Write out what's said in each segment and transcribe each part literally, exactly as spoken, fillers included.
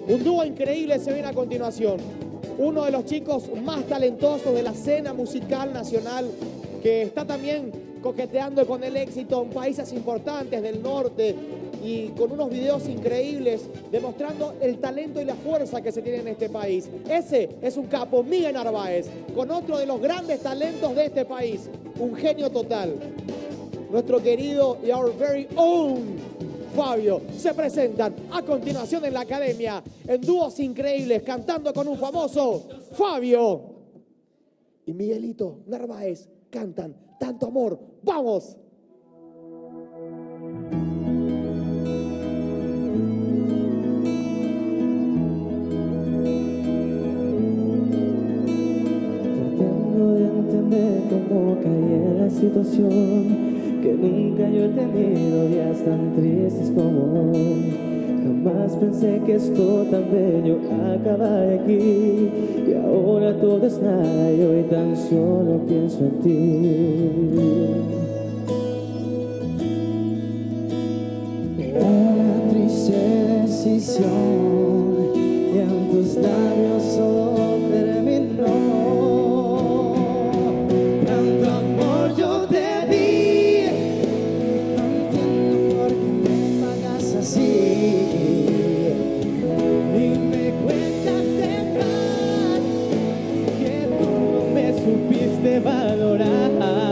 Un dúo increíble se viene a continuación. Uno de los chicos más talentosos de la escena musical nacional, que está también coqueteando con el éxito en países importantes del norte y con unos videos increíbles demostrando el talento y la fuerza que se tiene en este país. Ese es un capo, Miguel Narváez, con otro de los grandes talentos de este país, un genio total. Nuestro querido y our very own Fabio se presentan a continuación en la academia en dúos increíbles, cantando con un famoso Fabio y Miguelito Narváez cantan Tanto Amor. ¡Vamos! Tratando de entender cómo caí en la situación, que nunca yo he tenido días tan tristes como hoy. Jamás pensé que esto tan bello acabara aquí, y ahora todo es nada y hoy tan solo pienso en ti. Una triste decisión y en tus labios solo terminó. Tanto amor yo te di, no entiendo por qué me pagas así. Y me cuesta aceptar que tú no me supiste valorar.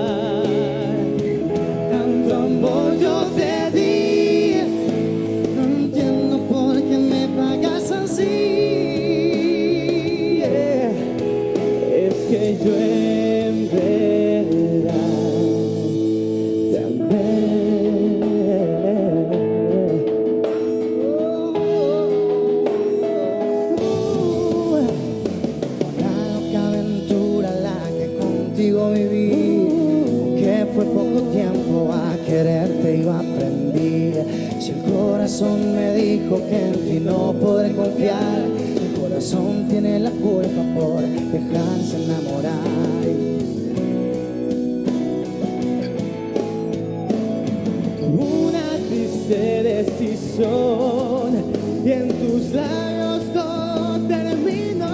Tanto amor yo te di, no entiendo por qué me pagas así. Yeah. Es que yo en verdad te amé. Fue una loca aventura la que contigo viví, que fue poco tiempo, a quererte yo aprendí. Si el corazón me dijo que en ti no podré confiar, el corazón tiene la culpa por dejarse enamorar. Una triste decisión y en tus labios todo terminó.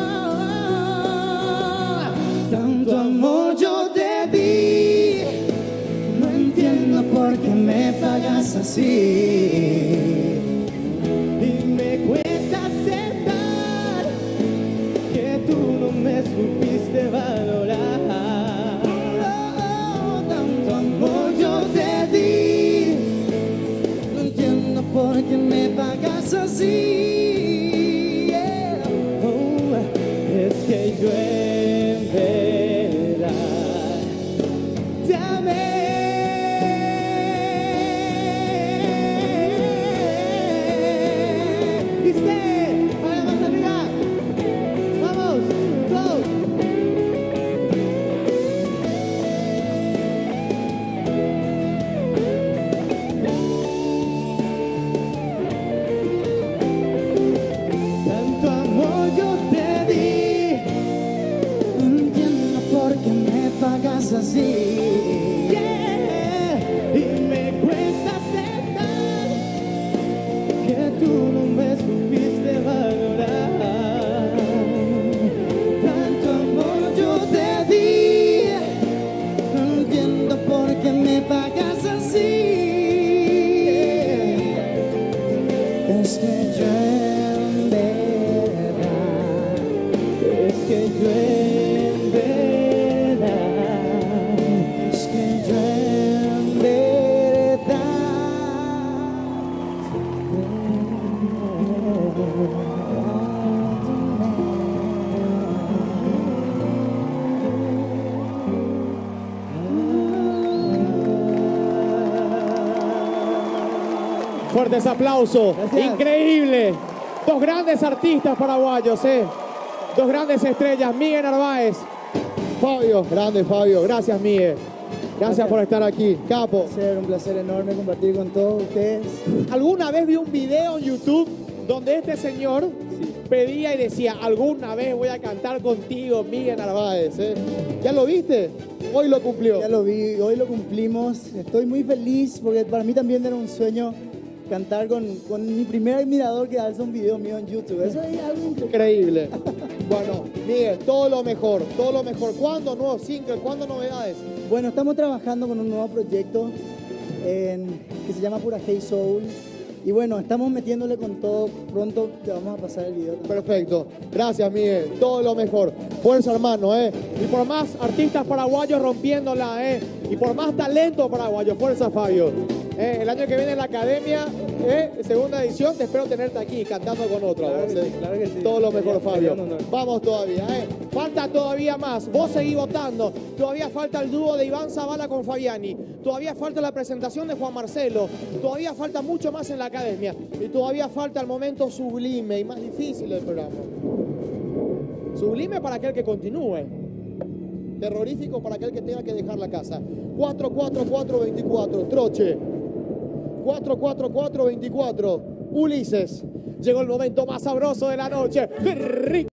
Tanto amor yo te di, no entiendo por qué me pagas así. Y me cuesta aceptar que tú no me supiste valorar. Oh, tanto amor yo te di, no entiendo por qué me pagas así. Yeah. Oh, es que yo en verdad te amé. Así, yeah. Y me cuesta aceptar que tú no me supiste valorar. Tanto amor yo te di, no entiendo por qué me pagas así. Es que yo en verdad, es que yo en verdad. Fuertes aplausos. Gracias. Increíble. Dos grandes artistas paraguayos, ¿eh? Dos grandes estrellas, Miguel Narváez. Fabio, grande Fabio. Gracias, Miguel. Gracias, Gracias por estar aquí. Capo. Un placer, un placer enorme compartir con todos ustedes. ¿Alguna vez vi un video en YouTube donde este señor sí. pedía y decía, alguna vez voy a cantar contigo, Miguel Narváez? ¿eh? ¿Ya lo viste? Hoy lo cumplió. Ya lo vi, hoy lo cumplimos. Estoy muy feliz porque para mí también era un sueño cantar con, con mi primer admirador que hace un video mío en YouTube. Eso es algo increíble. Increíble. Bueno, Miguel, todo lo mejor, todo lo mejor. ¿Cuándo nuevos singles? ¿Cuándo novedades? Bueno, estamos trabajando con un nuevo proyecto en- que se llama Pura Hey Soul. Y bueno, estamos metiéndole con todo. Pronto te vamos a pasar el video también. Perfecto. Gracias, Miguel. Todo lo mejor. Fuerza, hermano, ¿eh? Y por más artistas paraguayos rompiéndola, ¿eh? Y por más talento paraguayo. Fuerza, Fabio. ¿Eh? El año que viene en la academia, ¿eh? Segunda edición, te espero tenerte aquí cantando con otro. Claro que ¿eh? sí, claro que sí. Todo lo mejor, Sería- Fabio. sería un honor. Vamos todavía, ¿eh? Falta todavía más. Vos seguís votando. Todavía falta el dúo de Iván Zavala con Fabiani. Todavía falta la presentación de Juan Marcelo. Todavía falta mucho más en la academia. Y todavía falta el momento sublime y más difícil del programa. Sublime para aquel que continúe. Terrorífico para aquel que tenga que dejar la casa. cuatro cuatro cuatro veinticuatro. Troche. cuatro cuatro cuatro veinticuatro. Ulises. Llegó el momento más sabroso de la noche. ¡Qué rico!